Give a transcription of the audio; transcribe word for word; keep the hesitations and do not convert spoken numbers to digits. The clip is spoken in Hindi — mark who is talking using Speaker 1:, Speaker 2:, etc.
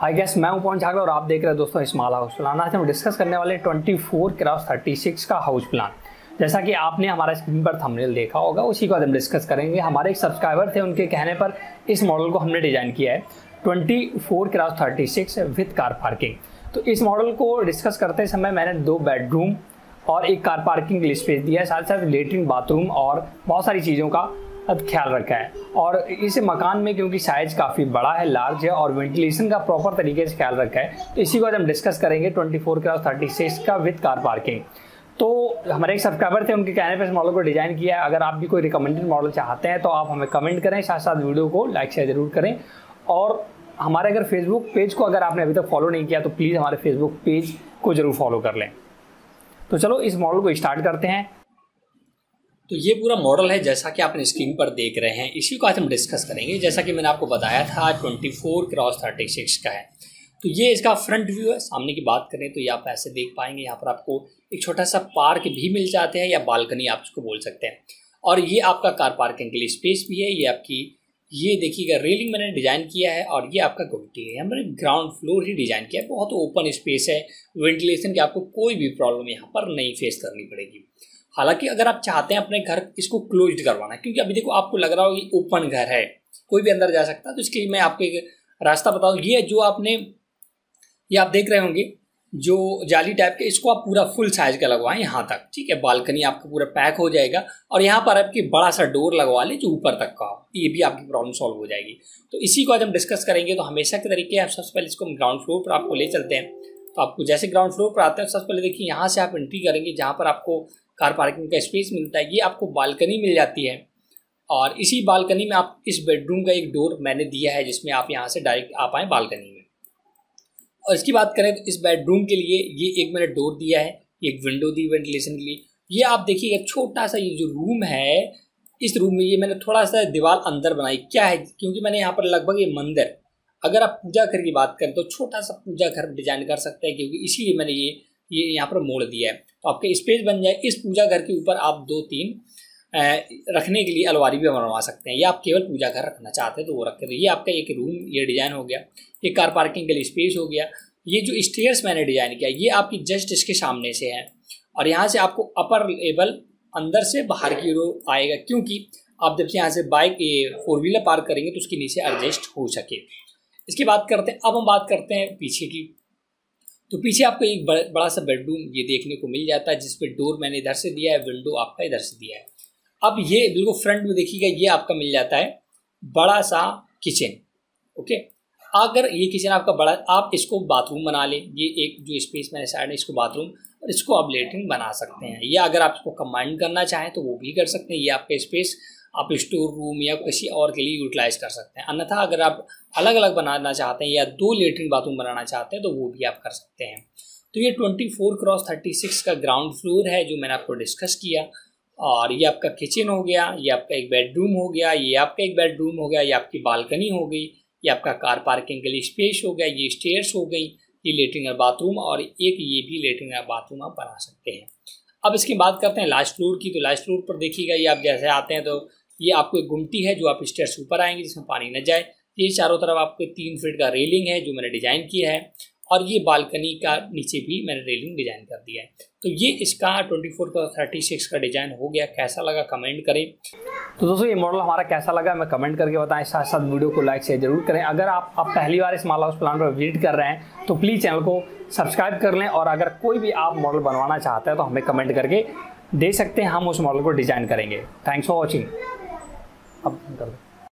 Speaker 1: आई गेस मैं हूं पवन झागड़ और आप देख रहे हैं दोस्तों स्मॉल हाउस प्लान। आज हम डिस्कस करने वाले twenty four cross thirty six का हाउस प्लान। जैसा कि आपने हमारा स्क्रीन पर थंबनेल देखा होगा, उसी को आज हम डिस्कस करेंगे। हमारे एक सब्सक्राइबर थे, उनके कहने पर इस मॉडल को हमने डिज़ाइन किया है twenty four cross thirty six with car parking. तो इस मॉडल को डिस्कस करते समय मैंने दो बेडरूम और एक कार पार्किंग के लिए स्पेस दिया है, साथ साथ लेटरिन, बाथरूम और बहुत सारी चीज़ों का ख्याल रखा है। और इस मकान में क्योंकि साइज काफ़ी बड़ा है, लार्ज है और वेंटिलेशन का प्रॉपर तरीके से ख्याल रखा है, तो इसी को आज हम डिस्कस करेंगे twenty four cross thirty six का विद कार पार्किंग। तो हमारे एक सब्सक्राइबर थे, उनके कहने पर इस मॉडल को डिज़ाइन किया है। अगर आप भी कोई रिकमेंडेड मॉडल चाहते हैं तो आप हमें कमेंट करें, साथ साथ वीडियो को लाइक शेयर जरूर करें। और हमारे अगर फेसबुक पेज को अगर आपने अभी तक फॉलो नहीं किया तो प्लीज़ हमारे फेसबुक पेज को जरूर फॉलो कर लें। तो चलो इस मॉडल को स्टार्ट करते हैं।
Speaker 2: तो ये पूरा मॉडल है जैसा कि आपने स्क्रीन पर देख रहे हैं, इसी को आज हम डिस्कस करेंगे। जैसा कि मैंने आपको बताया था twenty four cross thirty six का है। तो ये इसका फ्रंट व्यू है। सामने की बात करें तो ये आप ऐसे देख पाएंगे, यहाँ पर आपको एक छोटा सा पार्क भी मिल जाते हैं या बालकनी आप इसको बोल सकते हैं। और ये आपका कार पार्किंग के लिए स्पेस भी है। ये आपकी ये देखिएगा रेलिंग मैंने डिज़ाइन किया है और ये आपका गुमटी है। हमने ग्राउंड फ्लोर ही डिज़ाइन किया है। बहुत ओपन स्पेस है, वेंटिलेशन की आपको कोई भी प्रॉब्लम यहाँ पर नहीं फेस करनी पड़ेगी। हालांकि अगर आप चाहते हैं अपने घर इसको क्लोज्ड करवाना, क्योंकि अभी देखो आपको लग रहा हो कि ओपन घर है, कोई भी अंदर जा सकता है, तो इसके लिए मैं आपको एक रास्ता बताऊँ। ये जो आपने ये आप देख रहे होंगे जो जाली टाइप के, इसको आप पूरा फुल साइज का लगवाएं यहाँ तक, ठीक है। बालकनी आपका पूरा पैक हो जाएगा और यहाँ पर आपकी बड़ा सा डोर लगवा लें जो ऊपर तक का हो, ये भी आपकी प्रॉब्लम सॉल्व हो जाएगी। तो इसी को आज हम डिस्कस करेंगे। तो हमेशा के तरीके आप सबसे पहले इसको ग्राउंड फ्लोर पर आपको ले चलते हैं। तो आपको जैसे ग्राउंड फ्लोर पर आते हैं सबसे पहले देखिए यहाँ से आप एंट्री करेंगे, जहाँ पर आपको कार पार्किंग का स्पेस मिलता है। ये आपको बालकनी मिल जाती है और इसी बालकनी में आप इस बेडरूम का एक डोर मैंने दिया है जिसमें आप यहाँ से डायरेक्ट आ पाएँ बालकनी में। और इसकी बात करें तो इस बेडरूम के लिए ये एक मैंने डोर दिया है, एक विंडो दी वेंटिलेशन के लिए। ये आप देखिएगा छोटा सा ये जो रूम है, इस रूम में ये मैंने थोड़ा सा दीवार अंदर बनाई। क्या है, क्योंकि मैंने यहाँ पर लगभग ये मंदिर, अगर आप पूजा घर की बात करें तो छोटा सा पूजा घर डिजाइन कर सकते हैं, क्योंकि इसीलिए मैंने ये ये यहाँ पर मोड़ दिया है। तो आपके स्पेस बन जाए। इस पूजा घर के ऊपर आप दो तीन रखने के लिए अलमारी भी बनवा सकते हैं, या आप केवल पूजा घर रखना चाहते हैं तो वो रखें। तो ये आपका एक रूम ये डिज़ाइन हो गया। ये कार पार्किंग के लिए स्पेस हो गया। ये जो स्टेयर्स मैंने डिज़ाइन किया ये आपकी जस्ट इसके सामने से है और यहाँ से आपको अपर लेवल अंदर से बाहर की ओर आएगा, क्योंकि आप जब से यहाँ से बाइक ये फोर व्हीलर पार्क करेंगे तो उसके नीचे एडजस्ट हो सके। इसकी बात करते हैं। अब हम बात करते हैं पीछे की। तो पीछे आपको एक बड़ा, बड़ा सा बेडरूम ये देखने को मिल जाता है, जिसपे डोर मैंने इधर से दिया है, विंडो आपका इधर से दिया है। अब ये बिल्कुल फ्रंट में देखिएगा, ये आपका मिल जाता है बड़ा सा किचन। ओके, अगर ये किचन आपका बड़ा, आप इसको बाथरूम बना लें। ये एक जो स्पेस मैंने साइड है इसको बाथरूम, और इसको आप लेटरिन बना सकते हैं। या अगर आप इसको कंबाइन करना चाहें तो वो भी कर सकते हैं। ये आपका स्पेस आप स्टोर रूम या किसी और के लिए यूटिलाइज कर सकते हैं। अन्यथा अगर आप अलग अलग बनाना चाहते हैं या दो लेटरिन बाथरूम बनाना चाहते हैं तो वो भी आप कर सकते हैं। तो ये twenty four cross thirty six का ग्राउंड फ्लोर है जो मैंने आपको डिस्कस किया। और ये आपका किचन हो गया, ये आपका एक बेडरूम हो गया, ये आपका एक बेडरूम हो गया, ये आपकी बालकनी हो गई, ये आपका कार पार्किंग के लिए स्पेस हो गया, ये स्टेयर्स हो गई, ये लेटरिन और बाथरूम, और एक ये भी लेटरिन और बाथरूम आप बना सकते हैं। अब इसकी बात करते हैं लास्ट फ्लोर की। तो लास्ट फ्लोर पर देखिएगा, ये आप जैसे आते हैं तो ये आपको एक गुमटी है जो आप स्टेयर्स ऊपर आएंगे जिसमें पानी न जाए। ये चारों तरफ आपको तीन फीट का रेलिंग है जो मैंने डिज़ाइन किया है, और ये बालकनी का नीचे भी मैंने रेलिंग डिज़ाइन कर दिया है। तो ये इसका ट्वेंटी फोर का थर्टी सिक्स का डिज़ाइन हो गया। कैसा लगा कमेंट करें।
Speaker 1: तो दोस्तों ये मॉडल हमारा कैसा लगा हमें कमेंट करके बताएं, साथ साथ वीडियो को लाइक शेयर जरूर करें। अगर आप आप पहली बार स्मॉल हाउस प्लान पर विजिट कर रहे हैं तो प्लीज़ चैनल को सब्सक्राइब कर लें, और अगर कोई भी आप मॉडल बनवाना चाहते हैं तो हमें कमेंट करके दे सकते हैं, हम उस मॉडल को डिज़ाइन करेंगे। Thanks for watching. अब कर